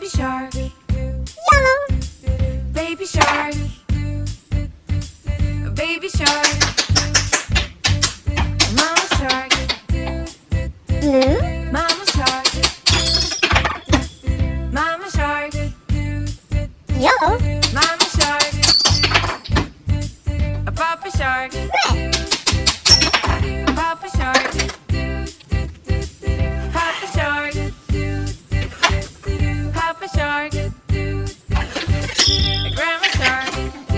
shark, Yellow. baby shark, baby shark, mama shark, Blue. mama shark, mama shark, Yellow. mama shark, a papa shark, Red. papa shark, papa shark, papa shark, grandma shark,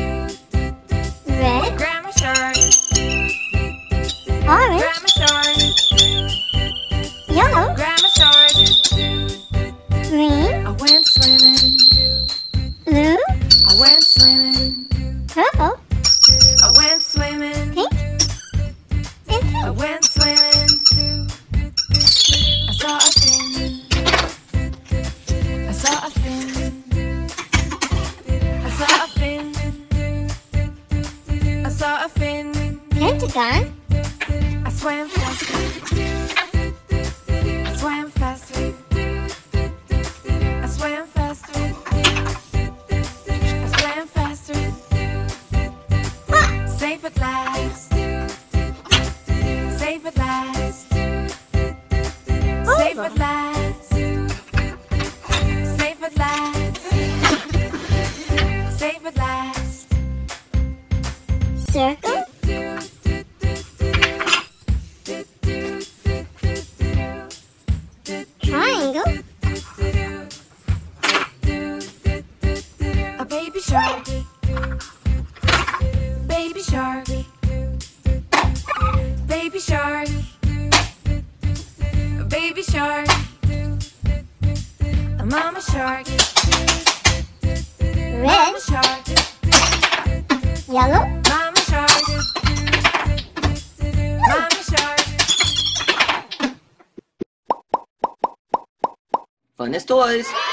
Red. grandma shark, Orange. grandma shark, Yellow. grandma shark. Green. I went swimming, Blue. I went swimming, Purple. I went swimming, Pink. And I pink. went swimming. I saw a fin, I saw a fin, I saw a fin, I saw a fin. Pentagon. I swam faster, I swam faster, I swam faster, I swam faster. Safe at last, safe at last, safe at last, safe at last, safe at last. Circle. Triangle. A baby shark, baby shark, baby shark, baby shark, a mama shark, Red. mama shark, Yellow. mama shark, mama shark. Fun as toys.